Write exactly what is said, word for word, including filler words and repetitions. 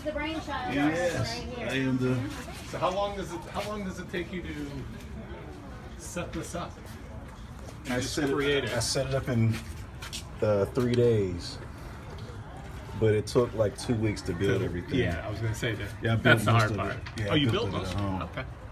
the brainchild. Yes, right here. I am the. So how long does it how long does it take you to set this up? I just set create it. it. I set it up in uh, three days, but it took like two weeks to build everything. Yeah, I was gonna say that. Yeah, I built That's the most hard of part. it. Yeah, oh, I you built built it at most? home. Okay.